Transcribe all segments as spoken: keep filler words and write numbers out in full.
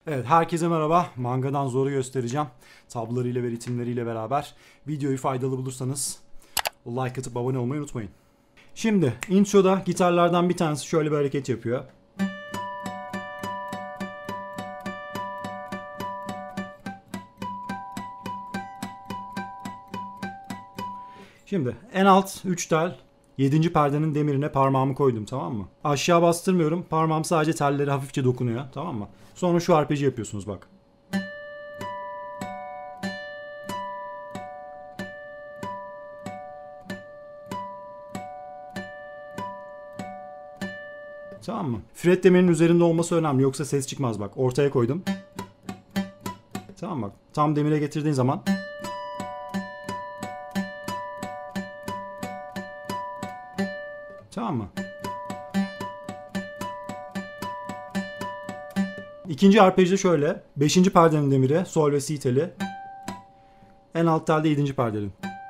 Evet, herkese merhaba. Mangadan zoru göstereceğim. Tablolarıyla ve ritimleriyle beraber. Videoyu faydalı bulursanız like atıp abone olmayı unutmayın. Şimdi introda gitarlardan bir tanesi şöyle bir hareket yapıyor. Şimdi en alt üç tel yedinci perdenin demirine parmağımı koydum, tamam mı? Aşağı bastırmıyorum. Parmağım sadece telleri hafifçe dokunuyor, tamam mı? Sonra şu arpeci yapıyorsunuz bak. Tamam mı? Fret demirinin üzerinde olması önemli, yoksa ses çıkmaz bak. Ortaya koydum. Tamam bak. Tam demire getirdiğin zaman tamam mı? İkinci arpejde şöyle. Beşinci perdenin demiri, sol ve si teli. En alt telde yedinci perdenin.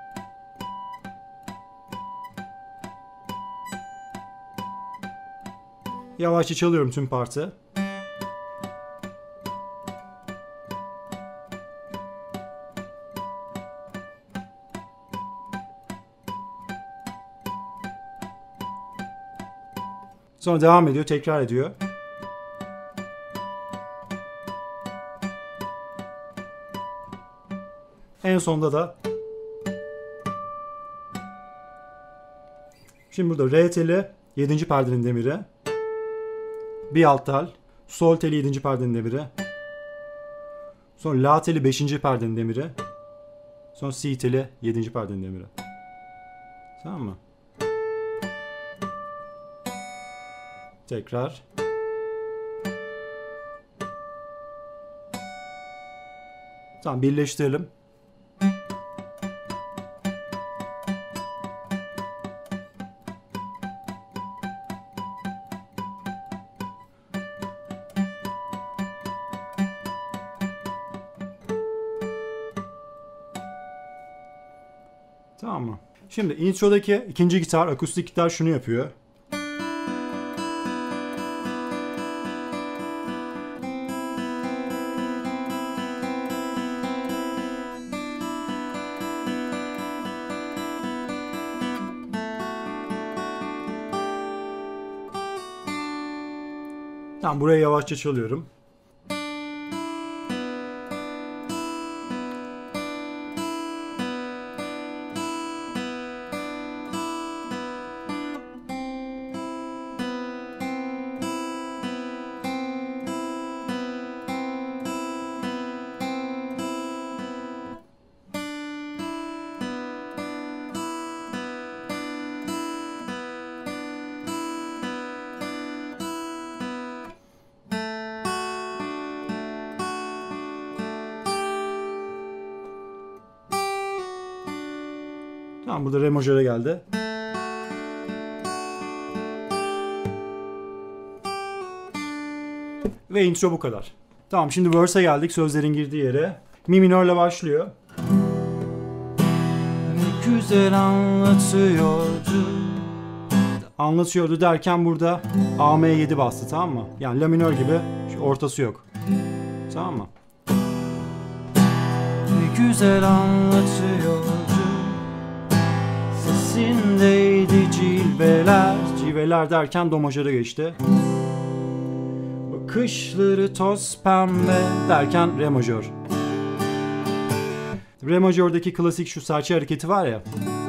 Yavaşça çalıyorum tüm parti. Sonra devam ediyor, tekrar ediyor. En sonunda da şimdi burada re teli yedinci perdenin demiri. Bir alt tel, sol teli yedinci perdenin demiri. Sonra la teli beşinci perdenin demiri. Sonra si teli yedinci perdenin demiri. Tamam mı? Tekrar. Tamam, birleştirelim. Tamam mı? Şimdi introdaki ikinci gitar, akustik gitar şunu yapıyor. Tamam, buraya yavaşça çalıyorum. Tamam, burada re majöre geldi. Ve intro bu kadar. Tamam, şimdi verse'e geldik, sözlerin girdiği yere. Mi minörle başlıyor. Ne güzel anlatıyordu. Anlatıyordu derken burada A M yedi bastı, tamam mı? Yani la minör gibi, şu ortası yok. Tamam mı? Ne güzel anlatıyordu. Sesindeydi cilveler. Cilveler derken do majöre geçti. Bakışları toz pembe derken re majör. Re majördeki klasik şu serçe hareketi var ya.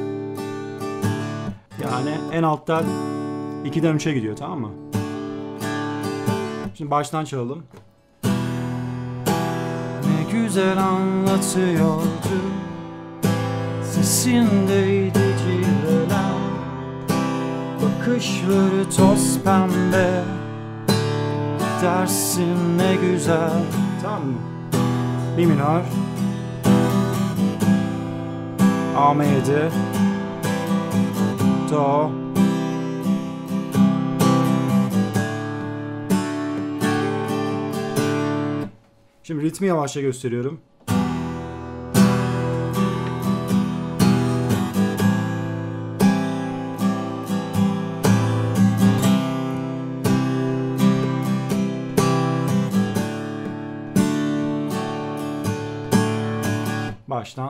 Yani en alttan ikiden üçe gidiyor, tamam mı? Şimdi baştan çalalım. Ne güzel anlatıyordu. Sesindeydi cilveler. Bakışları toz pembe. Dersin ne güzel. Tamam mı? Mi minör. A M yedi. Do. Şimdi ritmi yavaşça gösteriyorum. Baştan.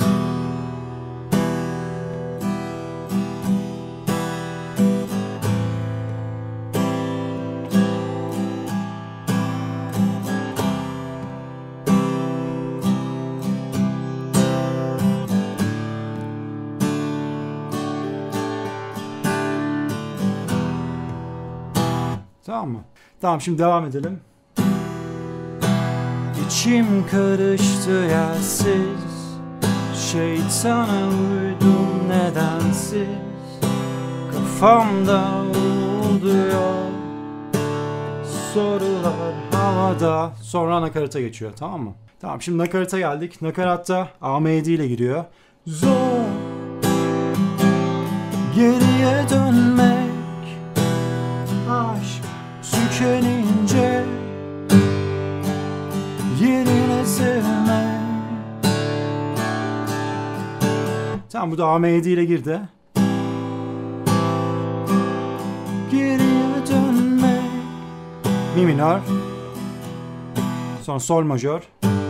Tamam mı? Tamam, şimdi devam edelim. İçim karıştı yersiz, şeytana uydum nedensiz. Kafamda uluyor sorular havada. Sonra nakarata geçiyor, tamam mı? Tamam, şimdi nakarata geldik. Nakaratta A M D ile giriyor. Zor geriye dönmek, aşk tükenince yerine sevmek. Tamam, bu da A M D ile girdi. Geriye dönmek, mi minör, sonra sol majör,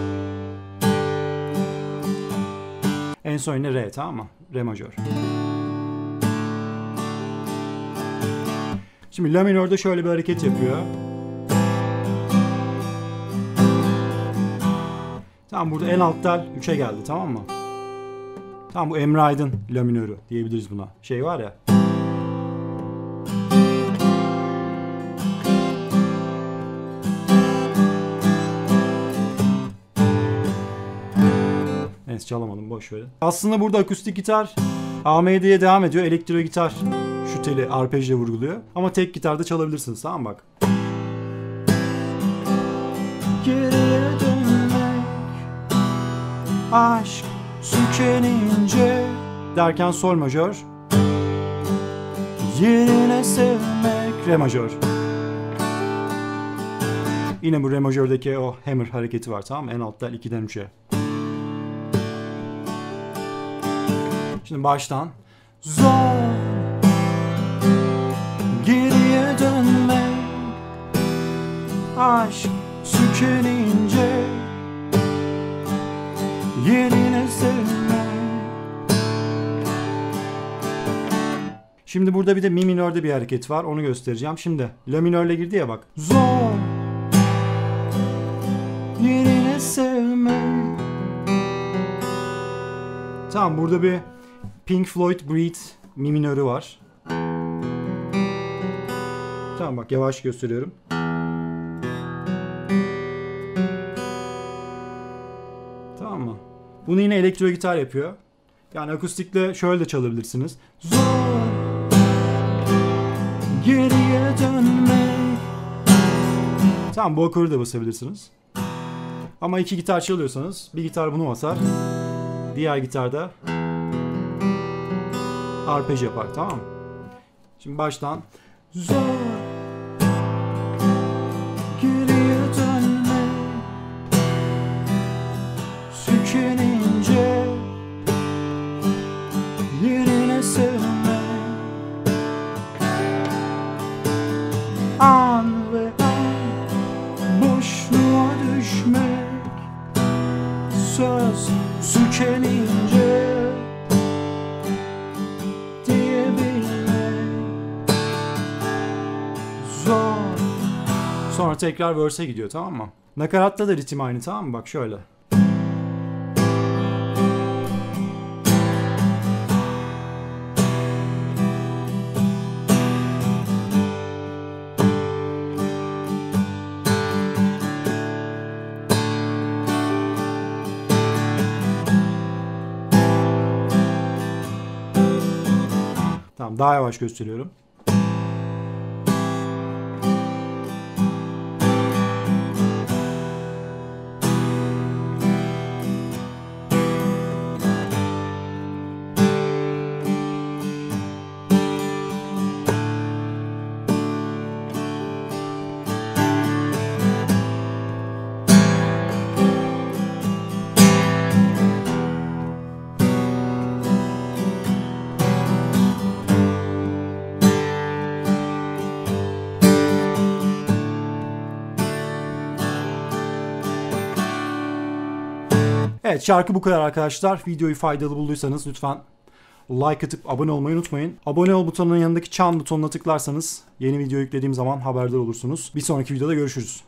en son yine re, tamam mı? Re majör. Şimdi la minörde şöyle bir hareket yapıyor. Tamam, burada en alt tel üçe geldi, tamam mı? Tamam, bu Emre Aydın la minörü diyebiliriz buna. Şey var ya. Neyse, çalamadım, boş verin. Aslında burada akustik gitar A M D'ye devam ediyor. Elektro gitar şu teli arpejle vurguluyor. Ama tek gitarda çalabilirsiniz, tamam mı? Bak. Geriye dönmek, aşk tükenince derken sol majör, yerine sevmek, re majör. Yine bu re majördeki o hammer hareketi var, tamam mı? En altta ikiden üçe. Şimdi baştan. Zor geriye dönmek, aşk tükenince yerine sevmek. Şimdi burada bir de mi minörde bir hareket var, onu göstereceğim. Şimdi la minörle girdi ya, bak. Zor yerine sevmek. Tamam, burada bir Pink Floyd Breathe mi minörü var. Tamam, bak yavaş gösteriyorum. Tamam mı? Bunu yine elektro gitar yapıyor. Yani akustikle şöyle de çalabilirsiniz. Zor geriye dönmek. Tamam, bu akoru da basabilirsiniz. Ama iki gitar çalıyorsanız bir gitar bunu basar, diğer gitarda arpej yapar, tamam mı? Şimdi baştan. Zor geriye dönmek, tükenince yerine sevmek. An ve an boşluğa düşmek, söz tükenince zor. Sonra tekrar verse'e gidiyor, tamam mı? Nakaratta da ritim aynı, tamam mı? Bak şöyle. Tamam, daha yavaş gösteriyorum. Evet, şarkı bu kadar arkadaşlar. Videoyu faydalı bulduysanız lütfen like atıp abone olmayı unutmayın. Abone ol butonunun yanındaki çan butonuna tıklarsanız yeni video yüklediğim zaman haberdar olursunuz. Bir sonraki videoda görüşürüz.